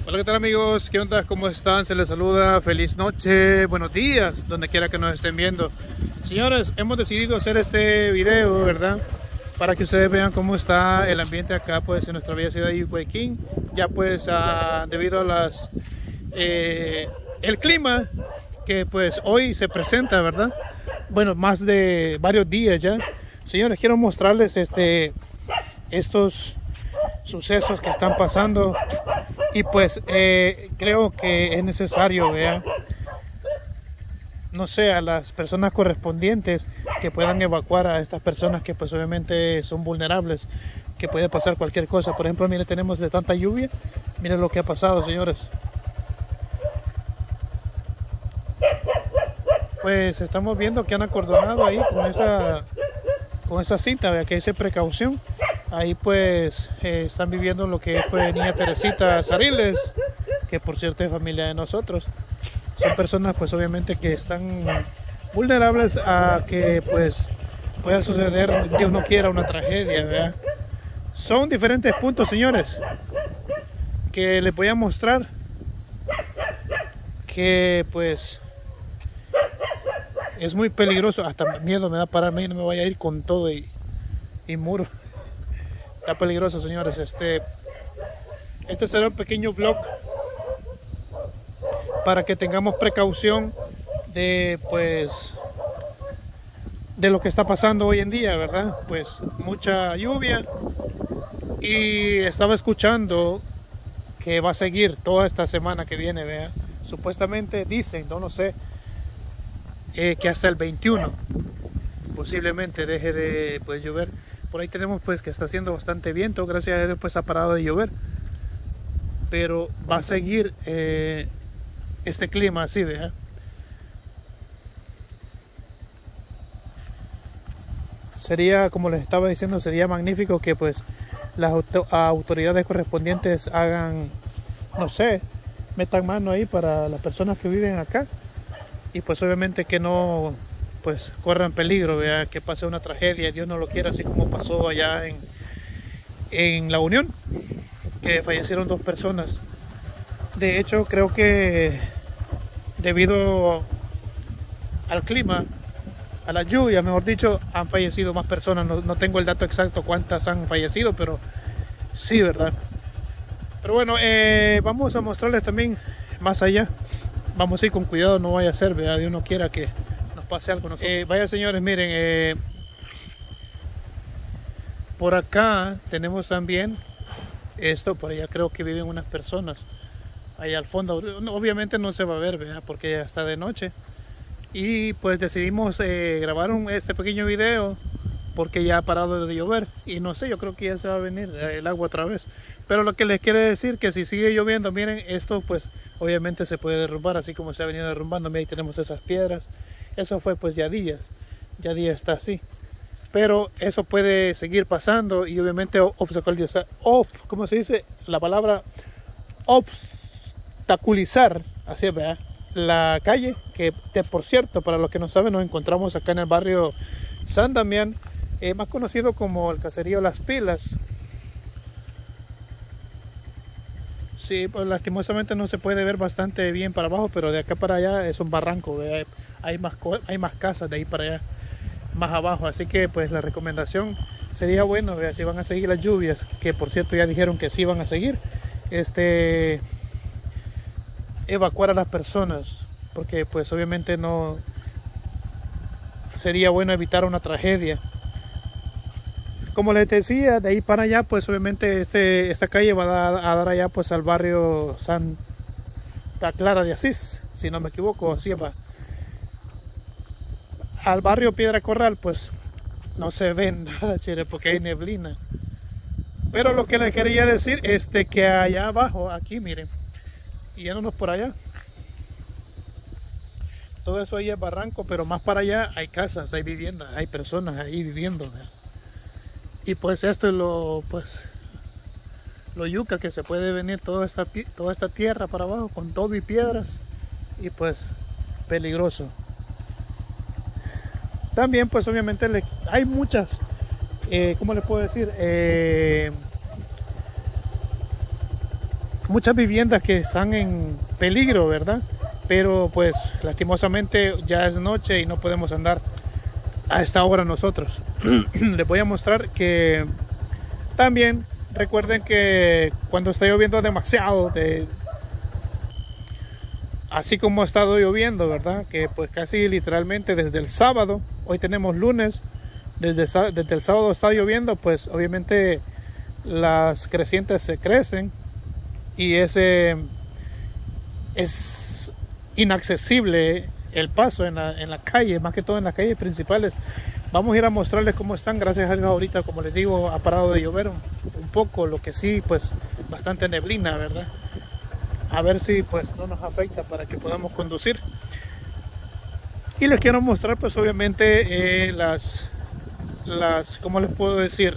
Hola, ¿qué tal amigos? ¿Qué onda? ¿Cómo están? Se les saluda. Feliz noche, buenos días, donde quiera que nos estén viendo. Señores, hemos decidido hacer este video, ¿verdad? Para que ustedes vean cómo está el ambiente acá, pues, en nuestra bella ciudad de Yucuayquín. Ya pues, debido a el clima que pues hoy se presenta, ¿verdad? Bueno, más de varios días ya. Señores, quiero mostrarles estos sucesos que están pasando. Y pues creo que es necesario, vean, no sé, a las personas correspondientes que puedan evacuar a estas personas que pues obviamente son vulnerables, que puede pasar cualquier cosa. Por ejemplo, mire, tenemos de tanta lluvia, miren lo que ha pasado, señores. Pues estamos viendo que han acordonado ahí con esa cinta, vea, que dice precaución. Ahí pues están viviendo lo que es pues niña Teresita Sariles, que por cierto es familia de nosotros. Son personas pues obviamente que están vulnerables a que pues pueda suceder, Dios no quiera, una tragedia, ¿verdad? Son diferentes puntos, señores, que les voy a mostrar, que pues es muy peligroso. Hasta miedo me da pararme y no me vaya a ir con todo y muro. Está peligroso, señores. Este será un pequeño vlog para que tengamos precaución de pues de lo que está pasando hoy en día, ¿verdad? Pues mucha lluvia, y estaba escuchando que va a seguir toda esta semana que viene, ¿vea? Supuestamente dicen, no lo sé, que hasta el 21 posiblemente deje de pues llover. Por ahí tenemos pues que está haciendo bastante viento, gracias a Dios pues ha parado de llover, pero va a seguir este clima así, ¿verdad? Sería, como les estaba diciendo, sería magnífico que pues las autoridades correspondientes hagan, no sé, metan mano ahí para las personas que viven acá, y pues obviamente que no pues corran peligro, vea, que pase una tragedia, Dios no lo quiera, así como pasó allá en La Unión, que fallecieron 2 personas. De hecho, creo que debido al clima, a la lluvia, mejor dicho, han fallecido más personas. No tengo el dato exacto cuántas han fallecido, pero sí, ¿verdad? Pero bueno, vamos a mostrarles también más allá. Vamos a ir con cuidado, no vaya a ser, vea, Dios no quiera que pase algo. Vaya, señores, miren, por acá tenemos también esto. Por allá creo que viven unas personas allá al fondo. Obviamente no se va a ver, ¿verdad? Porque ya está de noche, y pues decidimos grabar este pequeño video porque ya ha parado de llover, y no sé, yo creo que ya se va a venir el agua otra vez. Pero lo que les quiero decir, que si sigue lloviendo, miren, esto pues obviamente se puede derrumbar, así como se ha venido derrumbando. Ahí tenemos esas piedras. Eso fue pues ya días está así, pero eso puede seguir pasando, y obviamente ¿cómo se dice la palabra? Obstaculizar, así es, ¿verdad? La calle, que por cierto, para los que no saben, nos encontramos acá en el barrio San Damián, más conocido como el caserío Las Pilas. Sí, pues lastimosamente no se puede ver bastante bien para abajo, pero de acá para allá es un barranco, ¿verdad? Hay más casas de ahí para allá, más abajo. Así que pues la recomendación sería, bueno, ¿verdad? Si van a seguir las lluvias, que por cierto ya dijeron que sí van a seguir, evacuar a las personas, porque pues obviamente no sería bueno evitar una tragedia. Como les decía, de ahí para allá pues obviamente esta calle va a dar allá pues al barrio Santa Clara de Asís, si no me equivoco, así va. Al barrio Piedra Corral pues no se ve nada, chile, porque hay neblina. Pero lo que les quería decir es que allá abajo, aquí miren, yéndonos por allá, todo eso ahí es barranco, pero más para allá hay casas, hay viviendas, hay personas ahí viviendo, ¿verdad? Y pues esto es lo yuca, que se puede venir toda esta tierra para abajo con todo y piedras, y pues peligroso. También pues obviamente hay muchas, ¿cómo les puedo decir? muchas viviendas que están en peligro, ¿verdad? Pero pues lastimosamente ya es noche y no podemos andar a esta hora nosotros. Les voy a mostrar que también recuerden que cuando está lloviendo demasiado, así como ha estado lloviendo, ¿verdad? Que pues casi literalmente desde el sábado, hoy tenemos lunes, desde el sábado está lloviendo, pues obviamente las crecientes se crecen y es inaccesible el paso en la calle, más que todo en las calles principales. Vamos a ir a mostrarles cómo están. Gracias a Dios ahorita, como les digo, ha parado de llover un poco, lo que sí, pues bastante neblina, ¿verdad? A ver si pues no nos afecta para que podamos conducir. Y les quiero mostrar pues obviamente ¿cómo les puedo decir?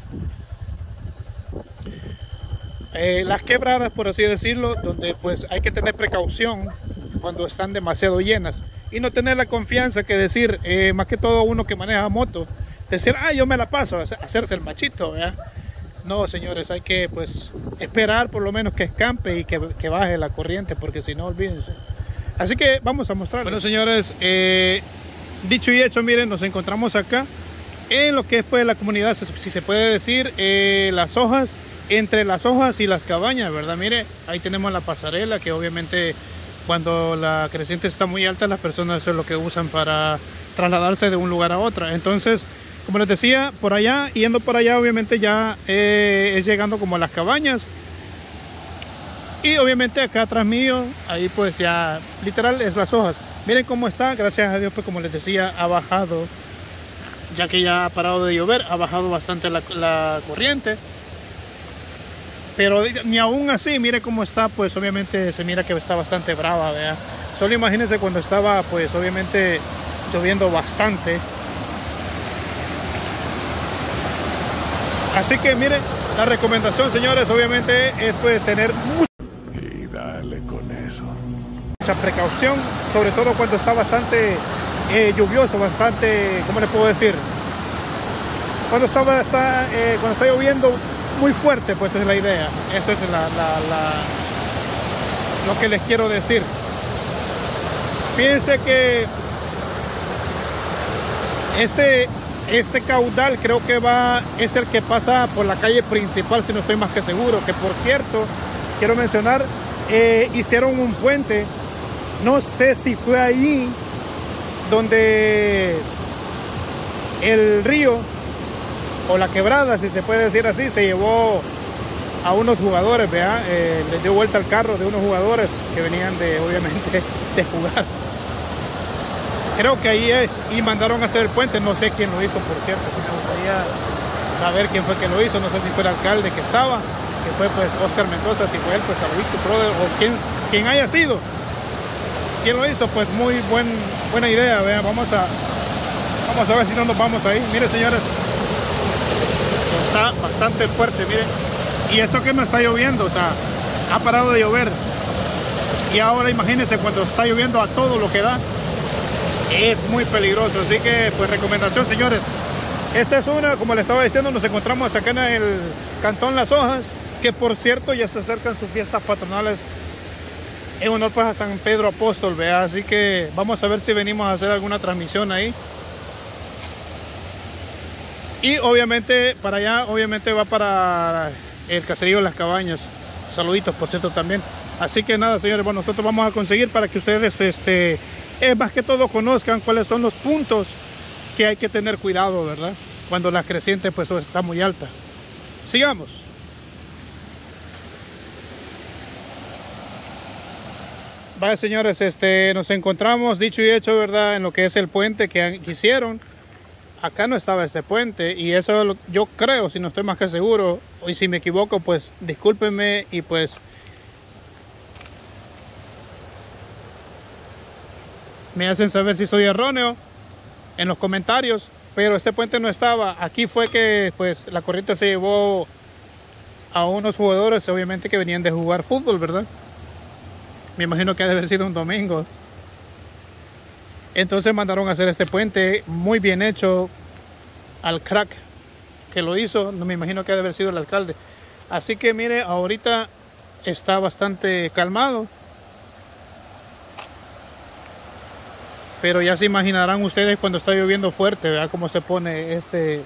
Las quebradas, por así decirlo, donde pues hay que tener precaución cuando están demasiado llenas y no tener la confianza que decir, más que todo uno que maneja moto, decir, yo me la paso, hacerse el machito, ¿verdad? No, señores, hay que pues esperar por lo menos que escampe y que baje la corriente, porque si no, olvídense. Así que vamos a mostrar. Bueno, señores, dicho y hecho, miren, nos encontramos acá en lo que es pues la comunidad, si se puede decir, las hojas, entre las hojas y las cabañas, ¿verdad? Mire, ahí tenemos la pasarela, que obviamente cuando la creciente está muy alta, las personas eso es lo que usan para trasladarse de un lugar a otro. Entonces, como les decía, por allá, yendo por allá, obviamente ya es llegando como a las cabañas. Y obviamente acá atrás mío, ahí pues ya literal es las hojas. Miren cómo está, gracias a Dios, pues como les decía, ha bajado, ya que ya ha parado de llover, ha bajado bastante la corriente. Pero ni aún así, mire cómo está, pues obviamente se mira que está bastante brava, ¿verdad? Solo imagínense cuando estaba, pues obviamente lloviendo bastante. Así que miren, la recomendación, señores, obviamente es pues tener y dale con eso. Mucha precaución, sobre todo cuando está bastante lluvioso, bastante, ¿cómo le puedo decir? Cuando está lloviendo muy fuerte, pues es la idea. Eso es lo que les quiero decir. Fíjense que este caudal creo que es el que pasa por la calle principal, si no estoy más que seguro. Que por cierto, quiero mencionar, hicieron un puente, no sé si fue ahí donde el río o la quebrada, si se puede decir así, se llevó a unos jugadores, ¿verdad? Les dio vuelta al carro de unos jugadores que venían obviamente de jugar. Creo que ahí es, y mandaron a hacer el puente, no sé quién lo hizo, por cierto, si me gustaría saber quién fue que lo hizo, no sé si fue el alcalde que estaba, que fue pues Oscar Mendoza, si fue él, pues saludito, brother, o quien haya sido, quién lo hizo, pues muy buena idea, ¿verdad? Vamos a ver si no nos vamos ahí. Miren, señores, está bastante fuerte, miren, y esto que no está lloviendo, o sea, ha parado de llover, y ahora imagínense cuando está lloviendo a todo lo que da, es muy peligroso. Así que pues recomendación, señores, esta es una, como les estaba diciendo, nos encontramos acá en el cantón Las Hojas, que por cierto ya se acercan sus fiestas patronales en honor pues a San Pedro Apóstol, ¿verdad? Así que vamos a ver si venimos a hacer alguna transmisión ahí. Y obviamente para allá, obviamente va para el caserío de Las Cabañas. Saluditos, por cierto, también. Así que nada, señores, bueno, nosotros vamos a conseguir para que ustedes, más que todo, conozcan cuáles son los puntos que hay que tener cuidado, ¿verdad? Cuando la creciente pues está muy alta. Sigamos. Vaya, señores, nos encontramos, dicho y hecho, ¿verdad? En lo que es el puente que hicieron. Acá no estaba este puente, y eso yo creo, si no estoy más que seguro, y si me equivoco, pues discúlpenme, y pues me hacen saber si soy erróneo en los comentarios, pero este puente no estaba. Aquí fue que pues la corriente se llevó a unos jugadores, obviamente, que venían de jugar fútbol, ¿verdad? Me imagino que ha de haber sido un domingo. Entonces mandaron a hacer este puente muy bien hecho al crack que lo hizo. No me imagino que ha de haber sido el alcalde. Así que mire, ahorita está bastante calmado. Pero ya se imaginarán ustedes cuando está lloviendo fuerte, ¿verdad? Cómo se pone este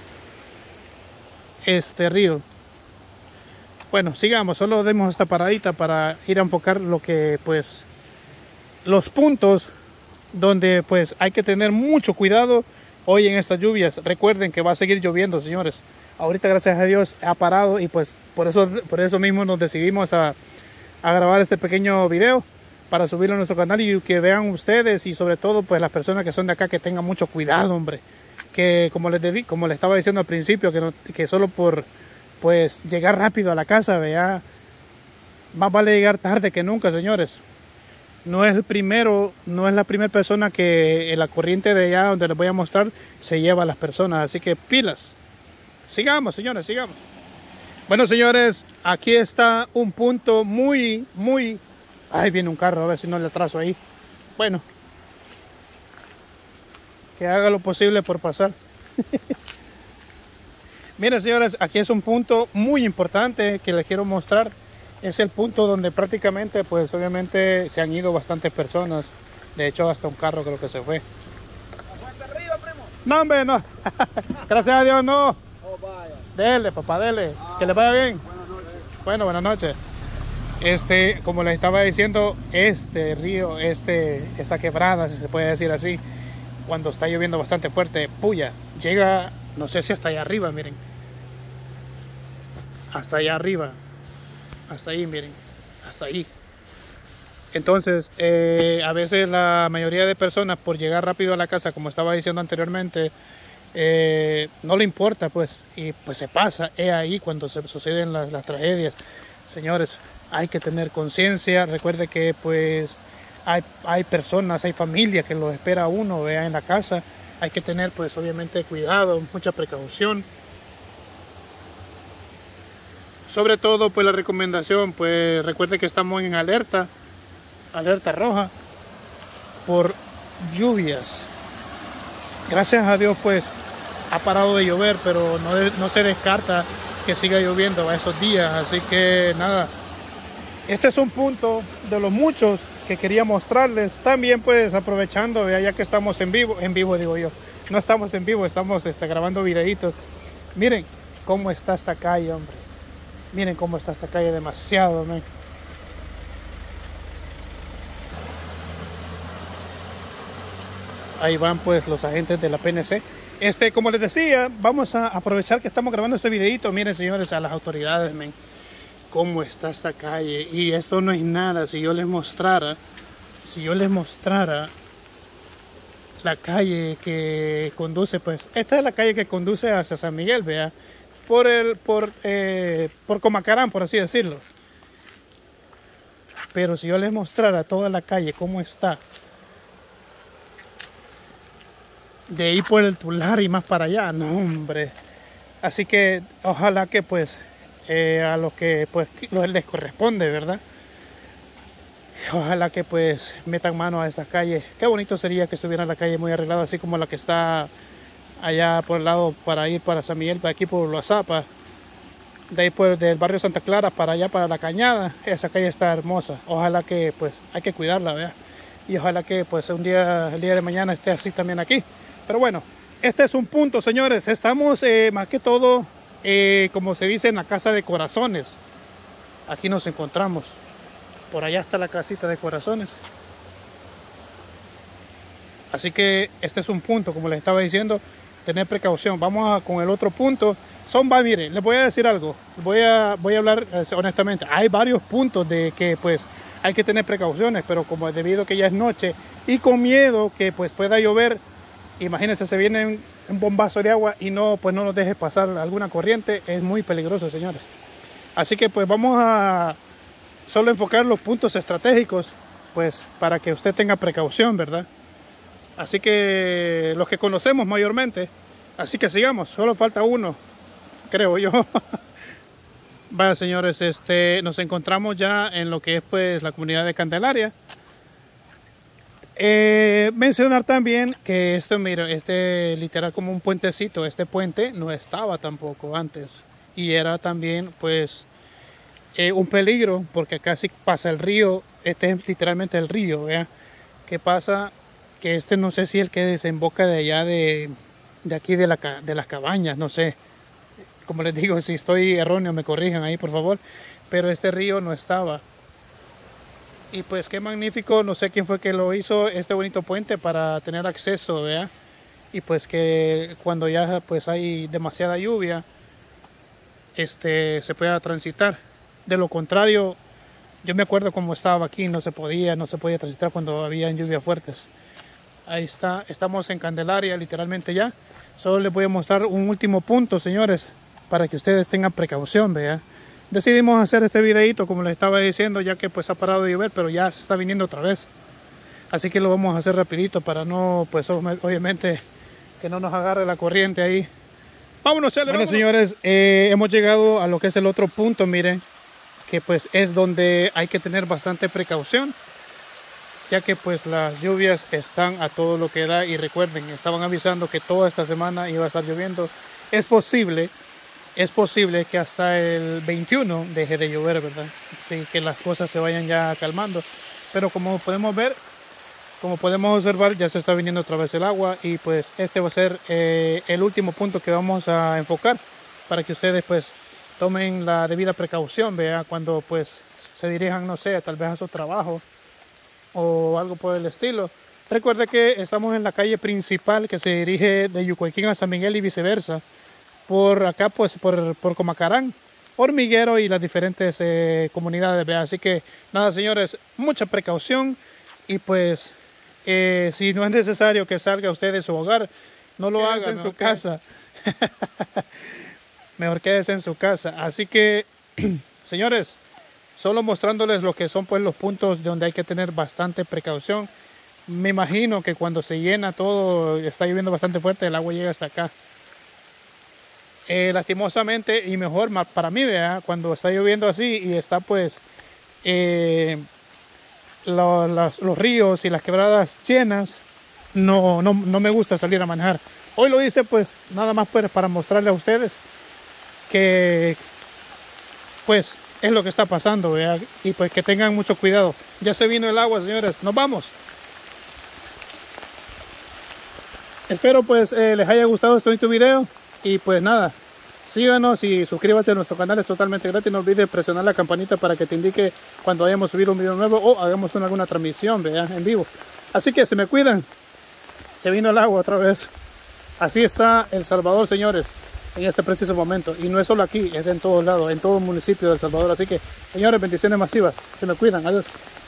río. Bueno, sigamos, solo demos esta paradita para ir a enfocar lo que pues los puntos donde pues hay que tener mucho cuidado hoy en estas lluvias. Recuerden que va a seguir lloviendo, señores. Ahorita gracias a Dios ha parado y pues por eso mismo nos decidimos a grabar este pequeño video para subirlo a nuestro canal y que vean ustedes y sobre todo pues las personas que son de acá que tengan mucho cuidado, hombre. Que como les estaba diciendo al principio, que solo por pues llegar rápido a la casa, vea, más vale llegar tarde que nunca, señores. No es la primera persona que en la corriente de allá donde les voy a mostrar se lleva a las personas, así que pilas. Sigamos, señores, sigamos. Bueno, señores, aquí está un punto muy... Ahí viene un carro, a ver si no le atraso ahí. Bueno, que haga lo posible por pasar. Miren, señores, aquí es un punto muy importante que les quiero mostrar. Es el punto donde prácticamente, pues obviamente se han ido bastantes personas. De hecho, hasta un carro creo que se fue. ¿Aguanta arriba, primo? No, hombre, no. Gracias a Dios, no. Oh, vaya. Dele, papá, dele. Que le vaya bien. Buenas noches. Bueno, buenas noches. Como les estaba diciendo, este río, esta quebrada, si se puede decir así, cuando está lloviendo bastante fuerte, puya, llega, no sé si hasta allá arriba, miren. Hasta allá arriba. Hasta ahí, miren. Hasta ahí. Entonces, a veces la mayoría de personas, por llegar rápido a la casa, como estaba diciendo anteriormente, no le importa, pues, y pues se pasa. Es ahí cuando se suceden las tragedias. Señores, hay que tener conciencia. Recuerde que pues hay personas, hay familias que lo espera a uno, vea, en la casa. Hay que tener pues obviamente cuidado, mucha precaución. Sobre todo pues la recomendación, pues recuerde que estamos en alerta roja por lluvias. Gracias a Dios pues ha parado de llover, pero no se descarta que siga lloviendo a esos días, así que nada. Este es un punto de los muchos que quería mostrarles. También pues aprovechando, ya que estamos en vivo digo yo, no estamos en vivo, estamos grabando videitos. Miren cómo está esta calle, hombre. Miren cómo está esta calle, demasiado, man. Ahí van pues los agentes de la PNC. Como les decía, vamos a aprovechar que estamos grabando este videito. Miren, señores, a las autoridades, man, cómo está esta calle. Y esto no es nada. Si yo les mostrara la calle que conduce, pues esta es la calle que conduce hacia San Miguel, vea, por Comacarán, por así decirlo. Pero si yo les mostrara toda la calle cómo está, de ahí por el Tular y más para allá, no, hombre. Así que ojalá que pues a los que pues les corresponde, ¿verdad? Ojalá que pues metan mano a estas calles. Qué bonito sería que estuviera la calle muy arreglada, así como la que está allá por el lado para ir para San Miguel, para aquí por Los Zapas. De ahí pues del barrio Santa Clara para allá para La Cañada. Esa calle está hermosa. Ojalá que pues hay que cuidarla, ¿verdad? Y ojalá que pues el día de mañana esté así también aquí. Pero bueno, este es un punto, señores. Estamos más que todo, como se dice, en la casa de corazones. Aquí nos encontramos. Por allá está la casita de corazones. Así que este es un punto, como les estaba diciendo, tener precaución. Vamos con el otro punto. Miren, les voy a decir algo. Voy a hablar honestamente. Hay varios puntos de que pues hay que tener precauciones, pero como debido a que ya es noche y con miedo que pues pueda llover, imagínense, se viene un bombazo de agua y no nos deje pasar alguna corriente. Es muy peligroso, señores. Así que pues vamos a solo enfocar los puntos estratégicos, pues para que usted tenga precaución, ¿verdad? Así que los que conocemos mayormente. Así que sigamos, solo falta uno, creo yo. Vaya, señores, nos encontramos ya en lo que es pues la comunidad de Candelaria. Mencionar también que mira, literal como un puentecito. Este puente no estaba tampoco antes y era también pues un peligro, porque acá sí pasa el río. Este es literalmente el río, ¿vea? ¿Qué pasa? Que este no sé si el que desemboca de allá de aquí de las cabañas, no sé. Como les digo, si estoy erróneo me corrijan ahí por favor, pero este río no estaba. Y pues qué magnífico, no sé quién fue que lo hizo, este bonito puente para tener acceso, ¿vea? Y pues que cuando ya pues hay demasiada lluvia, se pueda transitar. De lo contrario, yo me acuerdo cómo estaba aquí, no se podía transitar cuando había lluvias fuertes. Ahí está, estamos en Candelaria literalmente ya. Solo les voy a mostrar un último punto, señores, para que ustedes tengan precaución, ¿vea? Decidimos hacer este videito, como les estaba diciendo, ya que pues ha parado de llover, pero ya se está viniendo otra vez. Así que lo vamos a hacer rapidito para no, pues obviamente, que no nos agarre la corriente ahí. Vámonos, Cele, bueno, vámonos. Señores, hemos llegado a lo que es el otro punto, miren, que pues es donde hay que tener bastante precaución, ya que pues las lluvias están a todo lo que da. Y recuerden, estaban avisando que toda esta semana iba a estar lloviendo. Es posible que hasta el 21 deje de llover, ¿verdad? Así que las cosas se vayan ya calmando. Pero como podemos ver, como podemos observar, ya se está viniendo otra vez el agua. Y pues este va a ser el último punto que vamos a enfocar, para que ustedes pues tomen la debida precaución, vea, cuando pues se dirijan, no sé, tal vez a su trabajo o algo por el estilo. Recuerde que estamos en la calle principal que se dirige de Yucuaiquín a San Miguel y viceversa. Por acá pues por Comacarán, Hormiguero y las diferentes comunidades, ¿vea? Así que nada, señores, mucha precaución. Y pues si no es necesario que salga usted de su hogar, no lo haga en su casa. Mejor quédese en su casa. Así que señores, solo mostrándoles lo que son pues los puntos donde hay que tener bastante precaución. Me imagino que cuando se llena todo, está lloviendo bastante fuerte, el agua llega hasta acá. Lastimosamente, y mejor para mí, ¿verdad? Cuando está lloviendo así y está pues los ríos y las quebradas llenas, no me gusta salir a manejar. Hoy lo hice pues nada más pues para mostrarle a ustedes que pues es lo que está pasando, ¿verdad? Y pues que tengan mucho cuidado. Ya se vino el agua, señores, nos vamos. Espero pues les haya gustado este video. Y pues nada, síganos y suscríbete a nuestro canal, es totalmente gratis. No olvides presionar la campanita para que te indique cuando hayamos subido un video nuevo o hagamos alguna transmisión, ¿vea? En vivo. Así que se me cuidan. Se vino el agua otra vez. Así está El Salvador, señores, en este preciso momento. Y no es solo aquí, es en todos lados, en todo el municipio de El Salvador. Así que, señores, bendiciones masivas. Se me cuidan. Adiós.